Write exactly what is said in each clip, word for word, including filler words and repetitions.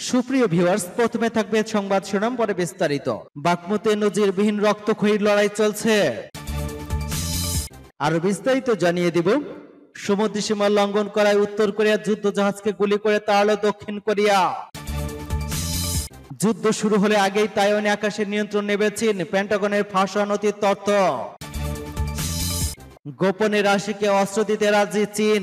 সুপ্রিয় ভিউয়ার্স, প্রথমে থাকবে সংবাদ শিরোনাম, পরে বিস্তারিত। বাকমুতে নজিরবিহীন রক্তক্ষয়ী লড়াই চলছে। আরো বিস্তারিত জানিয়ে দিব। সমুদ্র সীমা লঙ্ঘন করায় উত্তর কোরিয়ার যুদ্ধ জাহাজকে গুলি করে তাড়ালো দক্ষিণ কোরিয়া। যুদ্ধ শুরু হলে আগেই তাইওয়ানে আকাশের নিয়ন্ত্রণ নেবে চীন, পেন্টাগনের ফাঁস নথির তথ্য। গোপনে রাশিকে অস্ত্র দিতে রাজি চীন।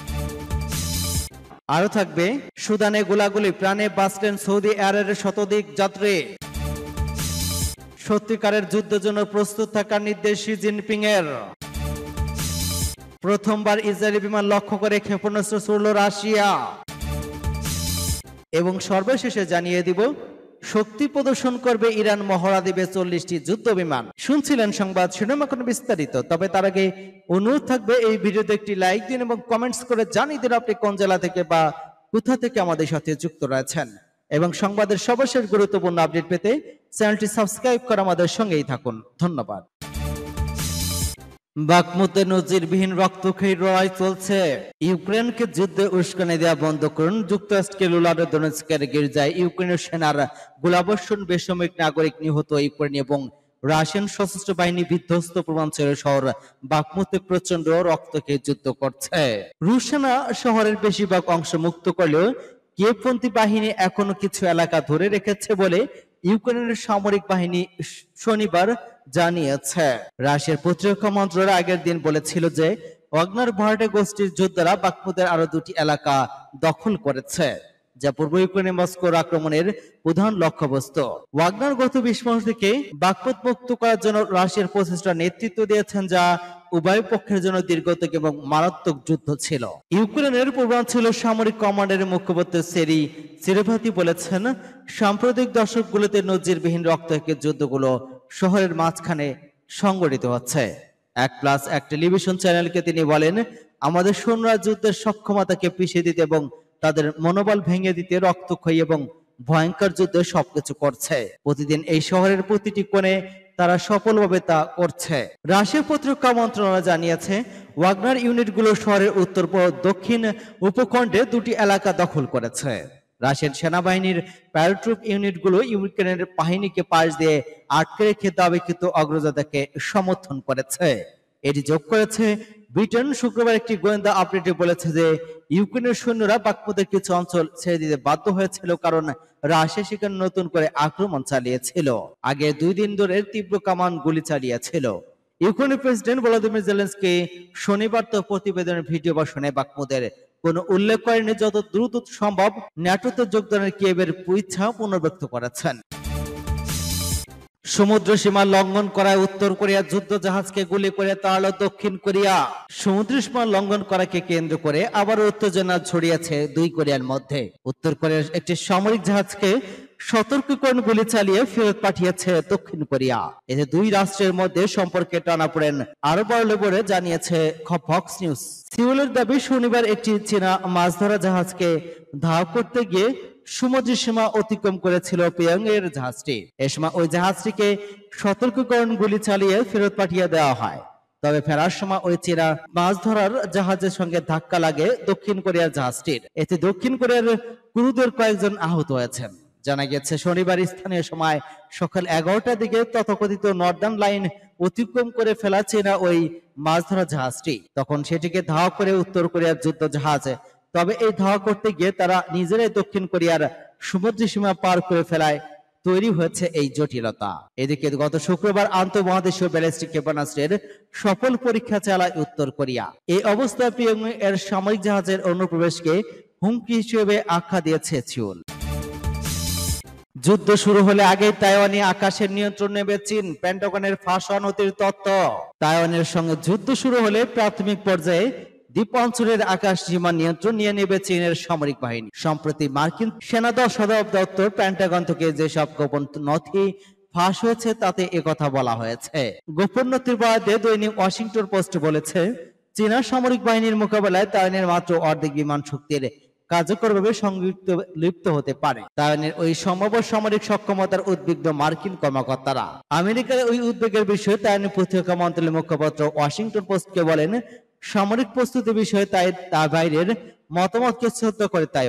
আরো থাকবে সুদানে গোলাগুলি, প্রাণে বাঁচলেন সৌদি এয়ারের শতাধিক যাত্রী। সত্যিকারের যুদ্ধের জন্য প্রস্তুত থাকার নির্দেশ শি জিনপিং এর। প্রথমবার ইসরায়েলি বিমান লক্ষ্য করে ক্ষেপণাস্ত্র ছুড়ল রাশিয়া। এবং সর্বশেষে জানিয়ে দিব, শক্তি প্রদর্শন করবে ইরান, মহড়া দিবে চল্লিশটি যুদ্ধ বিমান। শুনছিলেন সংবাদ শিরোনাম, এখন বিস্তারিত। তবে তার আগে অনুরোধ থাকবে এই ভিডিওতে একটি লাইক দিন এবং কমেন্টস করে জানিয়ে দিন আপনি কোন জেলা থেকে বা কোথা থেকে আমাদের সাথে যুক্ত রয়েছেন। এবং সংবাদের সর্বশেষ গুরুত্বপূর্ণ আপডেট পেতে চ্যানেলটি সাবস্ক্রাইব করে আমাদের সঙ্গেই থাকুন। ধন্যবাদ। বাকমুতে নজিরবিহীন রক্তক্ষয়ী লড়াই চলছে। ইউক্রেনকে যুদ্ধে উস্কানি দেওয়া বন্ধ করুন। যুক্তরাষ্ট্রের লুহানস্কের গির্জায় ইউক্রেনের সেনার গোলাবর্ষণ, বেসামরিক নাগরিক নিহত। ইউক্রেন এবং রাশিয়ান সশস্ত্র বাহিনী বিধ্বস্ত পূর্বাঞ্চলের শহর বাকমুতে প্রচন্ড রক্তক্ষয়ী যুদ্ধ করছে। রুশ সেনা শহরের বেশিরভাগ অংশ মুক্ত করলেও কিয়েভপন্থী বাহিনী এখনো কিছু এলাকা ধরে রেখেছে বলে ইউক্রেনের সামরিক বাহিনী শনিবার জানিয়েছে। রাশিয়ার প্রতিরক্ষা মন্ত্রণালয় আগের দিন বলেছিল যে ওয়াগনার ভার্টে গোষ্ঠীর যোদ্ধারা বাকমুতের আরো দুটি এলাকা দখল করেছে, যা পূর্ব ইউক্রেনে মস্কোর আক্রমণের প্রধান লক্ষ্যবস্তু। ওয়াগনার গত বিশ মাস থেকে বাকমুত মুক্ত করার জন্য রাশিয়ার প্রচেষ্টা নেতৃত্ব দিয়েছেন, যা উভয় পক্ষের জন্য দীর্ঘতম এবং মারাত্মক যুদ্ধ ছিল। ইউক্রেনের পূর্বাঞ্চলের সামরিক কমান্ডারের মুখপাত্র সেরি সিরেভাতি বলেছেন, সাম্প্রতিক দশকগুলোতে নজিরবিহীন রক্তক্ষয়ী যুদ্ধগুলো শহরের মাঝখানে সংগঠিত হচ্ছে। এক প্লাস এক টেলিভিশন চ্যানেলকে তিনি বলেন, আমাদের সৈন্যরা যুদ্ধের সক্ষমতাকে পিছিয়ে দিতে এবং তাদের মনোবল ভেঙে দিতে রক্তক্ষয়ী এবং ভয়ঙ্কর যুদ্ধে সবকিছু করছে। প্রতিদিন এই শহরের প্রতিটি কোণে তারা সফলভাবে তা করছে। রাশিয়ার প্রতিরক্ষা মন্ত্রণালয় জানিয়েছে, ওয়াগনার ইউনিটগুলো শহরের উত্তর ও দক্ষিণ উপখণ্ডে দুটি এলাকা দখল করেছে। রাশিয়ান সেনাবাহিনীর প্যারাট্রুপ ইউনিটগুলো ইউক্রেনের বাহিনীকে পাশ দিয়ে আটকে রেখে দাবিকৃত অগ্রযাত্রাকে সমর্থন করেছে। এটি যোগ করেছে ব্রিটেন। শুক্রবার একটি গোয়েন্দা আপডেটে বলেছে যে ইউক্রেনের সৈন্যরা বাকমুতের কিছু অঞ্চল ছেড়ে দিতে বাধ্য হয়েছিল কারণ রাশিয়া সেখানে নতুন করে আক্রমণ চালিয়েছিল। আগে দুই দিন ধরে তীব্র কামান গুলি চালিয়েছিল। ইউক্রেনের প্রেসিডেন্ট ভলোদিমির জেলেনস্কি শনিবার তো প্রতিবেদনের ভিডিও ভাষণে বাকমুতের কোন উল্লেখ করেনি, যত দ্রুত সম্ভব ন্যাটোতে যোগদানের কিয়েভের ইচ্ছা পুনর্ব্যক্ত করেছেন। সমুদ্র সীমা লঙ্ঘন করায় উত্তর কোরিয়া যুদ্ধ জাহাজকে গুলি করে তাড়ালো দক্ষিণ কোরিয়া। সমুদ্র সীমা লঙ্ঘন করাকে কেন্দ্র করে আবার উত্তেজনা ছড়িয়েছে দুই কোরিয়ার মধ্যে। উত্তর কোরিয়ার একটি সামরিক জাহাজকে সতর্কীকরণ গুলি চালিয়ে ফেরত পাঠিয়েছে দক্ষিণ কোরিয়া। এতে দুই রাষ্ট্রের মধ্যে সম্পর্কে টানাপোড়েন আরো বাড়ল বলে জানিয়েছে ফক্স নিউজ। সিউলের দাবি, শনিবার একটি চীনা মাছ ধরা জাহাজকে ধাওয়া করতে গিয়ে সমুদ্র সীমা অতিক্রম করেছিল পিয়ং এর জাহাজটি। এ সময় ওই জাহাজটিকে সতর্কীকরণ গুলি চালিয়ে ফেরত পাঠিয়ে দেওয়া হয়। তবে ফেরার সময় ওই চীনা মাছ ধরার জাহাজের সঙ্গে ধাক্কা লাগে দক্ষিণ কোরিয়ার জাহাজটির। এতে দক্ষিণ কোরিয়ার ক্রুদের কয়েকজন আহত হয়েছেন। জানা গেছে, শনিবার স্থানীয় সময় সকাল এগারোটার দিকে তথাকথিত নর্দার্ন লাইন অতিক্রম করে ফেলা চীনা ওই মাছ ধরা জাহাজটি। তখন সেটিকে ধাওয়া করে উত্তর কোরিয়ার যুদ্ধ জাহাজ। তবে এই ধাওয়া করতে গিয়ে তারা নিজেরাই দক্ষিণ কোরিয়ার সমুদ্র সীমা পার করে ফেলায় তৈরি হয়েছে এই জটিলতা। এদিকে গত শুক্রবার আন্তঃমহাদেশীয় ব্যালিস্টিক ক্ষেপণাস্ত্রের সফল পরীক্ষা চালায় উত্তর কোরিয়া। এই অবস্থায় পিয়ং এর সামরিক জাহাজের অনুপ্রবেশকে হুমকি হিসেবে আখ্যা দিয়েছে সিউল। যুদ্ধ শুরু হলে আগেই তাইওয়ানে আকাশের নিয়ন্ত্রণ নেবে চীন, পেন্টাগনের ফাঁস নথির তথ্য। তাইওয়ানের সঙ্গে যুদ্ধ শুরু হলে প্রাথমিক পর্যায়ে দ্বীপাঞ্চলের আকাশ সীমা নিয়ন্ত্রণ নিয়ে নেবে চীনের সামরিক বাহিনী। সম্প্রতি মার্কিন সেনা সদর দপ্তর পেন্টাগন থেকে যেসব গোপন নথি ফাঁস হয়েছে তাতে একথা বলা হয়েছে। গোপন নথির বরাদ্দে দৈনিক ওয়াশিংটন পোস্ট বলেছে, চীনা সামরিক বাহিনীর মোকাবেলায় তাইওয়ানের মাত্র অর্ধেক বিমান শক্তির কার্যকরভাবে সংযুক্ত লিপ্ত হতে পারে। তাইওয়ানের ওই সম্ভাব্য সামরিক সক্ষমতার উদ্বিগ্ন মার্কিন কর্মকর্তারা। আমেরিকার ওই উদ্বেগের বিষয়ে তাইওয়ানের প্রতিরক্ষা মন্ত্রণালয়ের মুখপাত্র ওয়াশিংটন পোস্টকে বলেন, সামরিক প্রস্তুতি বিষয়ে তাই তা বাইরের মতামতকে শ্রদ্ধা করে তাইওয়ান।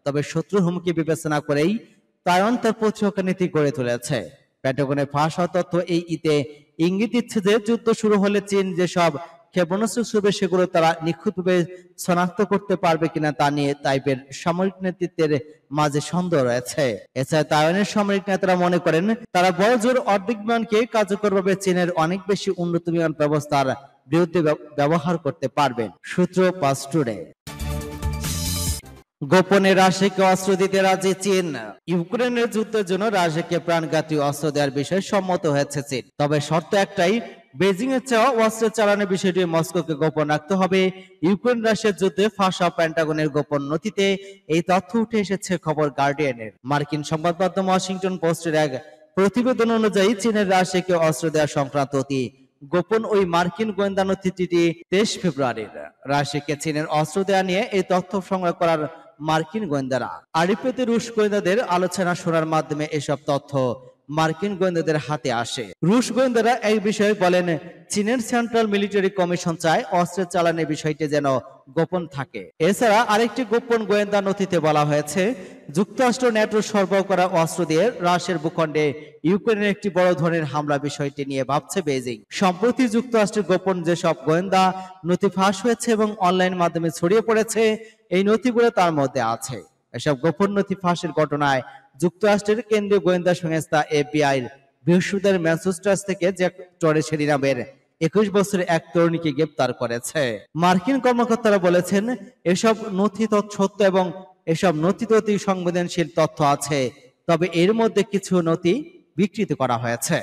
তবে শত্রুর হুমকি বিবেচনা করেই তাইওয়ান তার প্রতিরক্ষা নীতি গড়ে তুলেছে। পেন্টাগনের ফাঁস হওয়া তথ্য এই ইতে ইঙ্গিত দিচ্ছে যে যুদ্ধ শুরু হলে চীন যেসব ক্ষেপণাস্ত্র ছুড়বে সেগুলো তারা নিখুঁতভাবে শনাক্ত করতে পারবে কিনা তা নিয়ে তাইপের সামরিক নেতৃত্বের মাঝে সন্দেহ রয়েছে। এছাড়া তাইওয়ানের সামরিক নেতারা মনে করেন তারা বড় জোর অর্ধেক বিমানকে কার্যকরভাবে চীনের অনেক বেশি উন্নত বিমান ব্যবস্থার বিরুদ্ধে ব্যবহার করতে পারবেন। সূত্র পাঁচ টুডে। গোপনে রাশিয়াকে অস্ত্র দিতে রাজি চীন। ইউক্রেনের যুদ্ধের জন্য রাশিয়াকে প্রাণঘাতী অস্ত্র দেওয়ার বিষয়ে সম্মত হয়েছে চীন, তবে শর্ত একটাই, বেজিং এর চাওয়া অস্ত্র চালানোর বিষয়টি মস্কোকে গোপন রাখতে হবে। ইউক্রেন রাশিয়ার যুদ্ধে ফাঁস হওয়া পেন্টাগনের গোপন নথিতে এই তথ্য উঠে এসেছে খবর গার্ডিয়ানের। মার্কিন সংবাদ মাধ্যম ওয়াশিংটন পোস্টের এক প্রতিবেদন অনুযায়ী চীনের রাশিয়াকে অস্ত্র দেওয়া সংক্রান্ত অতি গোপন ওই মার্কিন গোয়েন্দা নথিটি তেইশ ফেব্রুয়ারির। রাশিয়াকে চীনের অস্ত্র দেওয়া নিয়ে এই তথ্য সংগ্রহ করার মার্কিন গোয়েন্দারা আরিপেতে রুশ গোয়েন্দাদের আলোচনা শোনার মাধ্যমে এসব তথ্য মার্কিন গোয়েন্দাদের হাতে আসে। রুশ গোয়েন্দারা এই বিষয়ে বলেন, চীনের সেন্ট্রাল মিলিটারি কমিশন চায় অস্ত্রের চালানের বিষয়টি যেন গোপন থাকে। এছাড়া আরেকটি গোপন গোয়েন্দা নথিতে বলা হয়েছে, যুক্তরাষ্ট্র ন্যাটো সরবরাহ করা অস্ত্র দিয়ে রাশিয়ার ভূখণ্ডে ইউক্রেনের একটি বড় ধরনের হামলা বিষয়টি নিয়ে ভাবছে বেজিং। সম্প্রতি যুক্তরাষ্ট্রের গোপন যেসব গোয়েন্দা নথি ফাঁস হয়েছে এবং অনলাইন মাধ্যমে ছড়িয়ে পড়েছে, এই নথিগুলো তার মধ্যে আছে। এসব গোপন নথি ফাঁসের ঘটনায় যুক্তরাষ্ট্রের কেন্দ্রীয় গোয়েন্দা সংস্থা এফবিআই বৃহস্পতিবার ম্যাসাচুসেটস থেকে জ্যাক টরেসেরি নামের একুশ বছরের এক তরুণীকে গ্রেপ্তার করেছে। মার্কিন কর্মকর্তারা বলেছেন, এসব নথি সত্য এবং এসব নথিতে অতি সংবেদনশীল তথ্য আছে, তবে এর মধ্যে কিছু নথি বিকৃত করা হয়েছে।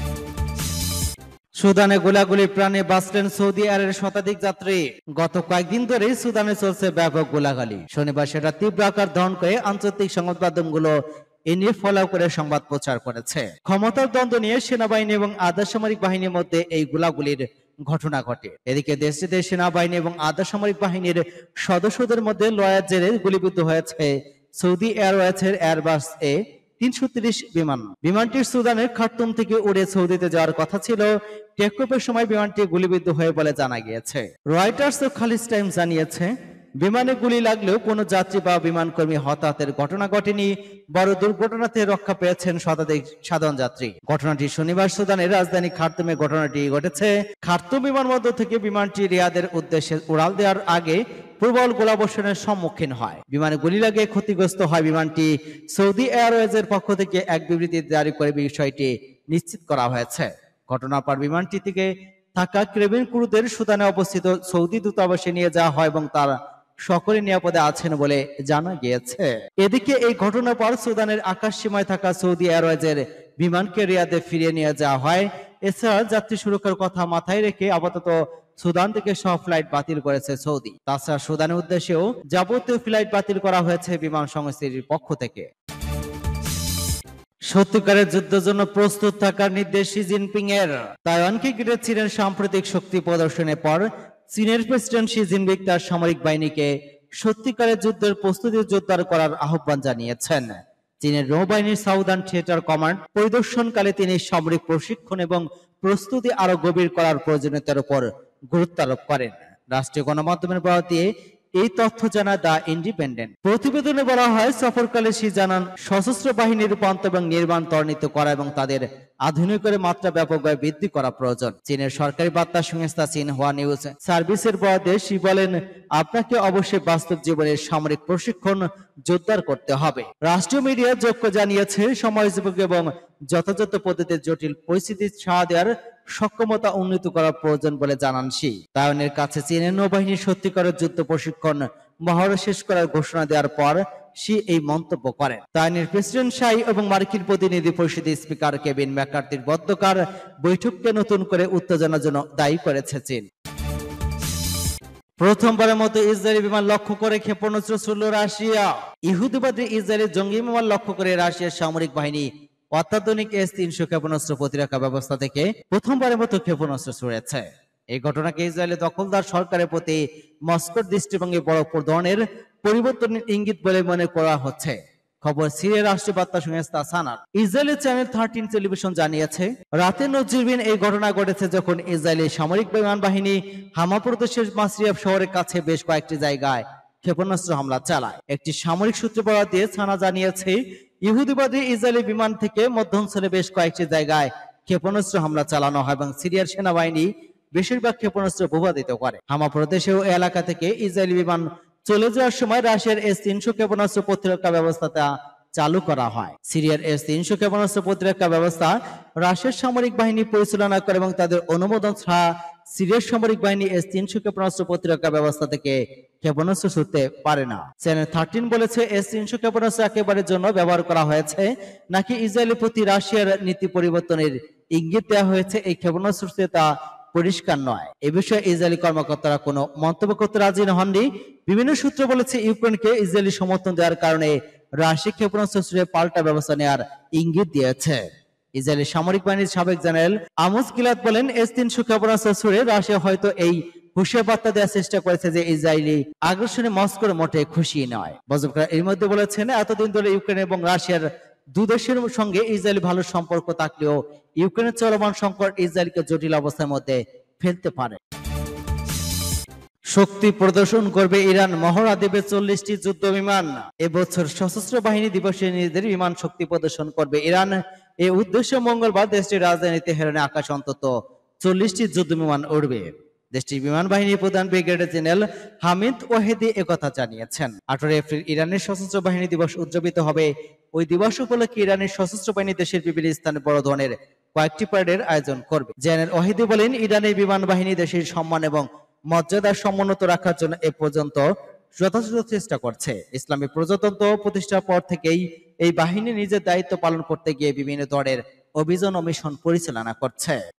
সুদানে গোলাগুলি প্রাণে বাঁচলেন সৌদি আরবের শতাধিক যাত্রী। গত কয়েকদিন ধরে সুদানে চলছে ব্যাপক গোলাগুলি। শনিবার সেটা তীব্র আকার ধারণ করে আন্তর্জাতিক সংবাদ মাধ্যমগুলো এ নিয়ে ফলো করে সংবাদ প্রচার করেছে। ক্ষমতার দ্বন্দ্ব নিয়ে সেনাবাহিনী এবং আধা সামরিক বাহিনীর মধ্যে এই গোলাগুলির ঘটনা ঘটে। এদিকে দেশটিতে সেনাবাহিনী এবং আধা সামরিক বাহিনীর সদস্যদের মধ্যে লড়াইয়ের জেরে গুলিবিদ্ধ হয়েছে সৌদি এয়ারওয়েজের এয়ারবাস এ তিনশো তিরিশ বিমান। বিমানটির সুদানের খার্তুম থেকে উড়ে সৌদিতে যাওয়ার কথা ছিল। টেকঅফের সময় বিমানটি গুলিবিদ্ধ হয়ে বলে জানা গিয়েছে। রয়টার্স ও খালিজ টাইমস জানিয়েছে, বিমানে গুলি লাগলেও কোনো যাত্রী বা বিমানকর্মী হতাহতের ঘটনা ঘটেনি, বড় দুর্ঘটনাতে রক্ষা পেয়েছেন শতাধিক সাধারণ যাত্রী। ঘটনাটি শনিবার সুদানের রাজধানী খার্তুমে ঘটনাটি ঘটেছে। খার্তুম বিমানবন্দর থেকে বিমানটি রিয়াদের উদ্দেশ্যে উড়াল দেওয়ার আগে প্রবল গোলাবর্ষণের সম্মুখীন হয়। বিমানে গুলি লাগে ক্ষতিগ্রস্ত হয় বিমানটি। সৌদি এয়ারওয়েজের পক্ষ থেকে এক বিবৃতি জারি করে বিষয়টি নিশ্চিত করা হয়েছে। ঘটনার পর বিমানটি থেকে থাকা কেবিন ক্রুদের সুদানে অবস্থিত সৌদি দূতাবাসে নিয়ে যাওয়া হয় এবং তারা সকলে নিরাপদে আছেন বলে জানা গিয়েছে। এদিকে এই ঘটনার পর সুদানের আকাশ সীমায় থাকা সৌদি এয়ারওয়েজের বিমানকে রিয়াদে ফিরিয়ে নিয়ে যাওয়া হয়। এছাড়া যাত্রী সুরক্ষার কথা মাথায় রেখে আপাতত সুদান থেকে সব ফ্লাইট বাতিল করেছে সৌদি। তাছাড়া সুদানের উদ্দেশ্যেও যাবতীয় ফ্লাইট বাতিল করা হয়েছে বিমান সংস্থাটির পক্ষ থেকে। সত্যিকারের যুদ্ধের জন্য প্রস্তুত থাকার নির্দেশ শি জিনপিং এর। তাইওয়ানকে ঘিরে চীনের সাম্প্রতিক শক্তি প্রদর্শনের পর চীনের প্রেসিডেন্ট শি জিনপিং তার সামরিক বাহিনীকে সত্যিকারের যুদ্ধের প্রস্তুতি জোরদার করার আহ্বান জানিয়েছেন। চীনের নৌবাহিনীর সাউদার্ন থিয়েটার কমান্ড পরিদর্শনকালে তিনি সামরিক প্রশিক্ষণ এবং প্রস্তুতি আরো গভীর করার প্রয়োজনীয়তার উপর গুরুত্ব আরোপ করেন। রাষ্ট্রীয় গণমাধ্যমের বরাত দিয়ে এই তথ্য জানায় দ্য ইন্ডিপেন্ডেন্ট। প্রতিবেদনে বলা হয়, সফরকালে শি জানান সশস্ত্র বাহিনীর রূপান্তর এবং নির্মাণ ত্বরান্বিত করা এবং তাদের আধুনিকের মাত্রা ব্যাপকভাবে বৃদ্ধি করা প্রয়োজন। চীনের সরকারি বার্তা সংস্থা সিনহুয়া নিউজ সার্ভিসের বরাতে শি বলেন, আপনাকে অবশ্যই বাস্তব জীবনের সামরিক প্রশিক্ষণ জোরদার করতে হবে। রাষ্ট্রীয় মিডিয়া যোগ্য জানিয়েছে, সময়োপযোগী এবং যথাযথ পদ্ধতিতে জটিল পরিস্থিতি সাড়া দেওয়ার সক্ষমতা উন্নীত করা প্রয়োজন বলে জানান শি। তাইওয়ানের কাছে চীনের নৌবাহিনীর সত্যিকারের যুদ্ধ প্রশিক্ষণ মহড়া শেষ করার ঘোষণা দেওয়ার পর শি এই মন্তব্য করেন। তাইওয়ানের প্রেসিডেন্ট শাই এবং মার্কিন প্রতিনিধি পরিষদের স্পিকার কেভিন ম্যাকার্থির মধ্যকার বৈঠককে নতুন করে উত্তেজনার জন্য দায়ী করেছে চীন। প্রথমবারের মতো ইসরায়েলি বিমান লক্ষ্য করে ক্ষেপণাস্ত্র ছুড়ল রাশিয়া। ইহুদিবাদী ইসরায়েলের জঙ্গি বিমান লক্ষ্য করে রাশিয়ার সামরিক বাহিনী অত্যাধুনিক এস তিনশো ক্ষেপণাস্ত্র প্রতিরক্ষা ব্যবস্থা থেকে প্রথমবারের মতো ক্ষেপণাস্ত্র ছুড়েছে। এই ঘটনাকে ইসরায়েলের দখলদার সরকারের প্রতি মস্কোর দৃষ্টিভঙ্গি বড় ধরনের পরিবর্তনের ইঙ্গিত বলে মনে করা হচ্ছে। খবর সিরিয়ার রাষ্ট্রীয় বার্তা সংস্থা সানার। ইসরায়েলের চ্যানেল থার্টিন টেলিভিশন জানিয়েছে, রাতে নজিরবিহীন এই ঘটনা ঘটেছে যখন ইসরায়েলি সামরিক বিমান বাহিনী হামা প্রদেশের মাসরিয়াব শহরের কাছে বেশ কয়েকটি জায়গায় ক্ষেপণাস্ত্র হামলা চালায়। একটি সামরিক সূত্র বরাত দিয়ে সানা জানিয়েছে, ইহুদিবাদী ইসরায়েলি বিমান থেকে মধ্যাঞ্চলে বেশ কয়েকটি জায়গায় ক্ষেপণাস্ত্র হামলা চালানো হয় এবং সিরিয়ার সেনাবাহিনী বেশিরভাগ ক্ষেপণাস্ত্র ভূপাতিত করে। হামা প্রদেশে ও এলাকা থেকে ইসরায়েলি বিমান চলে যাওয়ার সময় রাশিয়ার এস তিনশো ক্ষেপণাস্ত্র প্রতিরক্ষা ব্যবস্থাটা চালু করা হয়। সিরিয়ার এস তিনশো ক্ষেপণাস্ত্র প্রতিরক্ষা ব্যবস্থা রাশিয়ার সামরিক বাহিনী পরিচালনা করে এবং তাদের অনুমোদন ছাড়া সিরিয়ার সামরিক বাহিনী এস তিনশো ক্ষেপণাস্ত্র প্রতিরক্ষা ব্যবস্থা থেকে ক্ষেপণাস্ত্র ছুটতে পারে না। চ্যানেল থার্টিন বলেছে, এস তিনশো ক্ষেপণাস্ত্র একেবারে জন্য ব্যবহার করা হয়েছে নাকি ইসরায়েলের প্রতি রাশিয়ার নীতি পরিবর্তনের ইঙ্গিত দেওয়া হয়েছে এই ক্ষেপণাস্ত্র তা পরিষ্কার নয়। এ বিষয়ে ইসরায়েলি কর্মকর্তারা কোনো মন্তব্য করতে রাজি হননি। বিভিন্ন সূত্র বলেছে, ইউক্রেনকে ইসরায়েলি সমর্থন দেওয়ার কারণে রাশিয়া ক্ষেপণাস্ত্র ছুড়ে পাল্টা ব্যবস্থা নেওয়ার ইঙ্গিত দিয়েছে। ইসরায়েলি সামরিক বাহিনীর সাবেক জেনারেল আমোস গিলাদ বলেন, এস তিনশো ক্ষেপণাস্ত্র ছুড়ে রাশিয়া হয়তো এই হুঁশিয়ার বার্তা দেওয়ার চেষ্টা করেছে যে ইসরায়েলি আগ্রাসনে মস্কোর মোটে খুশি নয়। বজবকার এর মধ্যে বলেছেন, এতদিন ধরে ইউক্রেন এবং রাশিয়ার দু দেশের সঙ্গে ইসরায়েলি ভালো সম্পর্ক থাকলেও ইউক্রেনের চলমান সংকট ইসরায়েলকে জটিল অবস্থার মধ্যে ফেলতে পারে। শক্তি প্রদর্শন করবে ইরান, মহড়া দেবে চল্লিশটি যুদ্ধ বিমান। এবছর সশস্ত্র বাহিনী দিবসে নিজেদের বিমান শক্তি প্রদর্শন করবে ইরান। এই উদ্দেশ্যে মঙ্গলবার দেশটির রাজধানী তেহরানে আকাশে অন্তত চল্লিশটি যুদ্ধ বিমান উড়বে। দেশটির বিমান বাহিনীর প্রধান ব্রিগেডিয়ার জেনারেল হামিদ ওয়াহেদি একথা জানিয়েছেন। আঠারো এপ্রিল ইরানের সশস্ত্র বাহিনী দিবস উদযাপিত হবে। ওই দিবস উপলক্ষে ইরানের সশস্ত্র বাহিনী দেশের বিভিন্ন স্থানে বড় ধরনের কয়েকটি প্যারেডের আয়োজন করবে। জেনারেল ওয়াহেদি বলেন, ইরানের বিমান বাহিনী দেশের সম্মান এবং মর্যাদার সমুন্নত রাখার জন্য এ পর্যন্ত যথাযথ চেষ্টা করছে। ইসলামী প্রজাতন্ত্র প্রতিষ্ঠার পর থেকেই এই বাহিনী নিজের দায়িত্ব পালন করতে গিয়ে বিভিন্ন ধরনের অভিযান ও মিশন পরিচালনা করছে।